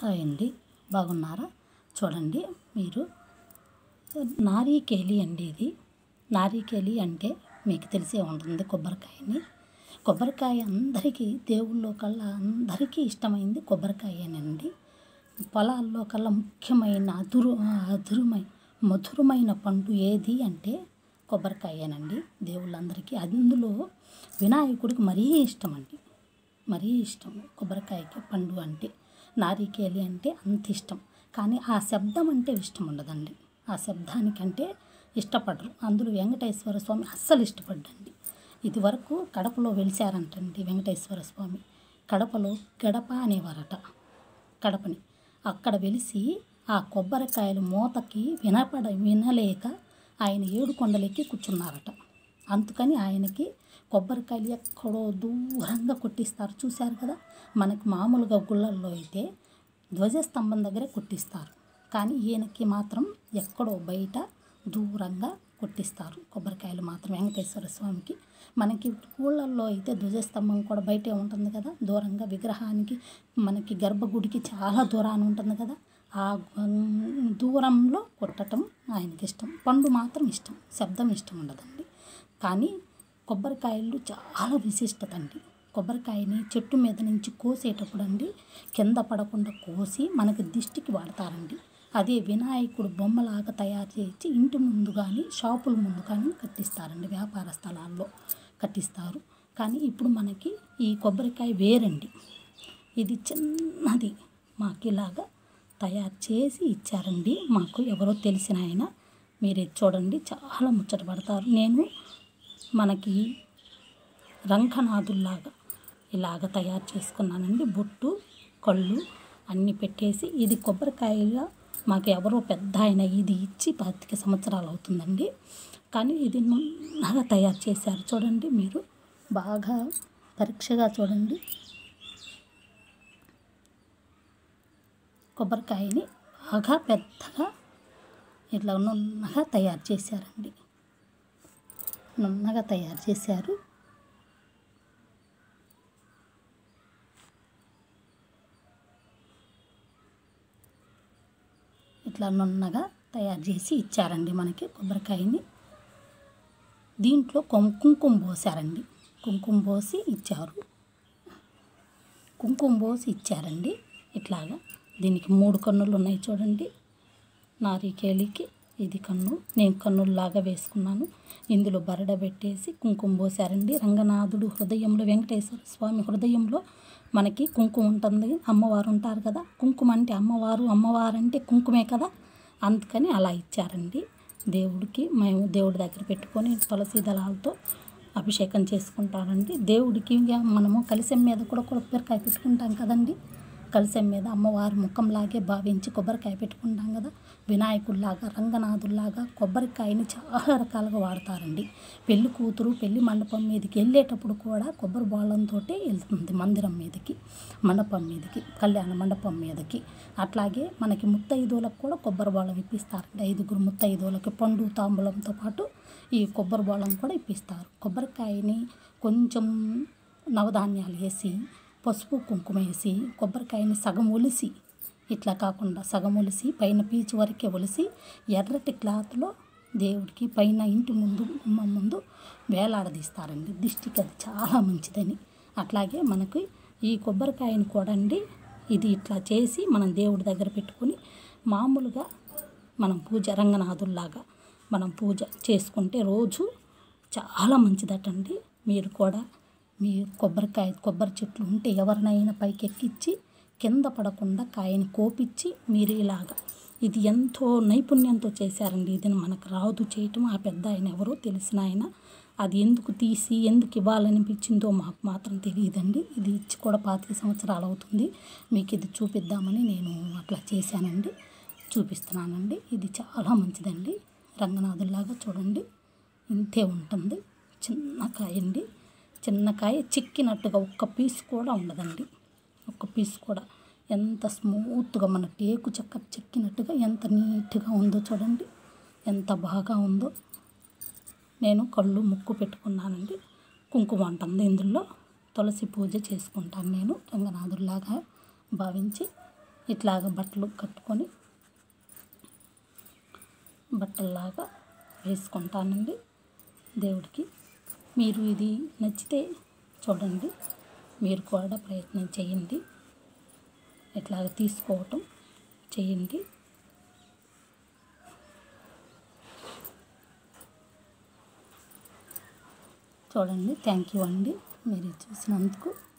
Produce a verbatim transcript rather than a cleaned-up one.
Hi అండి, బాగున్నారా? చూడండి, మీరు నారికేళి అండి. ఇది నారికేళి అంటే మీకు తెలిసే ఉంటుంది. కొబ్బరికాయని కొబ్బరికాయ అందరికీ దేవుళ్ళో కల్లా అందరికీ ఇష్టమైంది కొబ్బరికాయేనండి. పొలాల్లో కల్లా ముఖ్యమైన అదురు అదురుమై మధురమైన పండు ఏది అంటే కొబ్బరికాయేనండి. దేవుళ్ళందరికీ అందులో వినాయకుడికి మరీ ఇష్టం అండి. మరీ ఇష్టం కొబ్బరికాయకి పండు అంటే. నారికేళి అంటే అంత ఇష్టం. కానీ ఆ శబ్దం అంటే ఇష్టం ఉండదండి. ఆ శబ్దానికంటే ఇష్టపడరు. అందులో వెంకటేశ్వర స్వామి అస్సలు ఇష్టపడ్డండి. ఇది వరకు కడపలో వెలిశారంటండి వెంకటేశ్వర స్వామి. కడపలో గడప అనేవారట కడపని. అక్కడ వెలిసి ఆ కొబ్బరికాయలు మూతకి వినపడ వినలేక ఆయన ఏడు కొండలెక్కి కూర్చున్నారట. అందుకని ఆయనకి కొబ్బరికాయలు ఎక్కడో దూరంగా కొట్టిస్తారు. చూశారు కదా, మనకి మామూలుగా గుళ్ళల్లో అయితే ధ్వజస్తంభం దగ్గరే కొట్టిస్తారు. కానీ ఈయనకి మాత్రం ఎక్కడో బయట దూరంగా కొట్టిస్తారు కొబ్బరికాయలు మాత్రం వెంకటేశ్వర స్వామికి. మనకి ఊళ్ళల్లో అయితే ధ్వజస్తంభం కూడా బయటే ఉంటుంది కదా, దూరంగా విగ్రహానికి మనకి గర్భగుడికి చాలా దూరాన్ని ఉంటుంది కదా, ఆ దూరంలో కొట్టడం ఆయనకి ఇష్టం. పండు మాత్రం ఇష్టం, శబ్దం ఇష్టం ఉండదండి. కానీ కొబ్బరికాయలు చాలా విశిష్టత అండి. కొబ్బరికాయని చెట్టు మీద నుంచి కోసేటప్పుడు అండి కింద పడకుండా కోసి మనకి దిష్టికి వాడతారండి. అదే వినాయకుడు బొమ్మలాగా తయారు చేసి ఇంటి ముందు కానీ షాపుల ముందు కానీ కట్టిస్తారండి. వ్యాపార స్థలాల్లో కట్టిస్తారు. కానీ ఇప్పుడు మనకి ఈ కొబ్బరికాయ వేరండి. ఇది చిన్నది మాకు ఇలాగా తయారు చేసి ఇచ్చారండి. మాకు ఎవరో తెలిసిన ఆయన. మీరు చూడండి, చాలా ముచ్చట పడతారు. నేను మనకి రంగనాథుల్లాగా ఇలాగ తయారు చేసుకున్నానండి. బొట్టు కళ్ళు అన్నీ పెట్టేసి. ఇది కొబ్బరికాయగా మాకు ఎవరో పెద్ద ఆయన ఇది ఇచ్చి పాతిక సంవత్సరాలు అవుతుందండి. కానీ ఇది నున్నగా తయారు చేశారు. చూడండి, మీరు బాగా పరీక్షగా చూడండి. కొబ్బరికాయని బాగా పెద్దగా ఇట్లా నున్నగా తయారు చేశారండి. నున్నగా తయారు చేశారు. ఇట్లా నున్నగా తయారు చేసి ఇచ్చారండి మనకి కొబ్బరికాయని. దీంట్లో కుంకుమ పోసారండి. కుంకుమ పోసి ఇచ్చారు. కుంకుమ పోసి ఇచ్చారండి. ఇట్లాగా దీనికి మూడు కన్నులు ఉన్నాయి చూడండి. నారికేళికి ఇది కన్ను. నేను కన్నుల్లాగా వేసుకున్నాను. ఇందులో బరడ పెట్టేసి కుంకుమ పోసారండి. రంగనాథుడు హృదయంలో, వెంకటేశ్వర స్వామి హృదయంలో మనకి కుంకుమ ఉంటుంది. అమ్మవారు ఉంటారు కదా, కుంకుమ అంటే అమ్మవారు, అమ్మవారు అంటే కుంకుమే కదా, అందుకని అలా ఇచ్చారండి. దేవుడికి మేము దేవుడి దగ్గర పెట్టుకొని తులసి దళాలతో అభిషేకం చేసుకుంటారండి. దేవుడికి మనము కలశం మీద కూడా కొబ్బరికాయ పెట్టుకుంటాం కదండి. కలశం మీద అమ్మవారి ముఖంలాగే భావించి కొబ్బరికాయ పెట్టుకుంటాం కదా. వినాయకుడిలాగా, రంగనాథుల్లాగా కొబ్బరికాయని చాలా రకాలుగా వాడతారండి. పెళ్లి కూతురు పెళ్లి మండపం మీదకి వెళ్ళేటప్పుడు కూడా కొబ్బరి బోళంతో వెళ్తుంది మందిరం మీదకి, మండపం మీదకి, కళ్యాణ మండపం మీదకి. అట్లాగే మనకి ముత్తైదువులకు కూడా కొబ్బరి బోళం ఇప్పిస్తారండి. ఐదుగురు ముత్తైదువులకి పండు తాంబూలంతో పాటు ఈ కొబ్బరి బోళం కూడా ఇప్పిస్తారు. కొబ్బరికాయని కొంచెం నవధాన్యాలు వేసి, పసుపు కుంకుమ వేసి, కొబ్బరికాయని సగం ఒలిసి, ఇట్లా కాకుండా సగం ఒలిసి పైన పీచు వరకే ఒలిసి ఎర్రటి క్లాత్లో దేవుడికి పైన ఇంటి ముందు గుమ్మం ముందు వేలాడదీస్తారండి. దిష్టికి అది చాలా మంచిదని. అట్లాగే మనకి ఈ కొబ్బరికాయని కూడా అండి ఇది ఇట్లా చేసి మనం దేవుడి దగ్గర పెట్టుకుని మామూలుగా మనం పూజ రంగనాథుల్లాగా మనం పూజ చేసుకుంటే రోజు చాలా మంచిదటండి. మీరు కూడా మీ కొబ్బరికాయ కొబ్బరి చెట్లు ఉంటే ఎవరినైనా పైకి ఎక్కించి కింద పడకుండా కాయని కోపించి మీరు ఇలాగా, ఇది ఎంతో నైపుణ్యంతో చేశారండి. ఇది మనకు రాదు చేయటం. ఆ పెద్ద ఆయన ఎవరో తెలిసిన ఆయన. అది ఎందుకు తీసి ఎందుకు ఇవ్వాలనిపించిందో మాకు మాత్రం తెలియదండి. ఇది ఇచ్చి కూడా పాతిక సంవత్సరాలు అవుతుంది. మీకు ఇది చూపిద్దామని నేను అట్లా చేశానండి, చూపిస్తున్నానండి. ఇది చాలా మంచిదండి. రంగనాథుల్లాగా చూడండి, ఇంతే ఉంటుంది. చిన్న కాయ అండి, చిన్న కాయ చిక్కినట్టుగా ఒక్క పీస్ కూడా ఉండదండి. ఒక్క పీస్ కూడా ఎంత స్మూత్గా మన టేకు చెక్క చెక్కినట్టుగా ఎంత నీట్గా ఉందో చూడండి, ఎంత బాగా ఉందో. నేను కళ్ళు ముక్కు పెట్టుకున్నానండి. కుంకుమ ఉంటుంది ఇందులో. తులసి పూజ చేసుకుంటాను నేను రంగనాథుల్లాగా భావించి. ఇట్లాగ బట్టలు కట్టుకొని బట్టల్లాగా వేసుకుంటానండి దేవుడికి. మీరు ఇది నచ్చితే చూడండి, మీరు కూడా ప్రయత్నం చేయండి, ఇట్లాగ తీసుకోవటం చేయండి. చూడండి. థ్యాంక్ యూ అండి మీరు చూసినందుకు.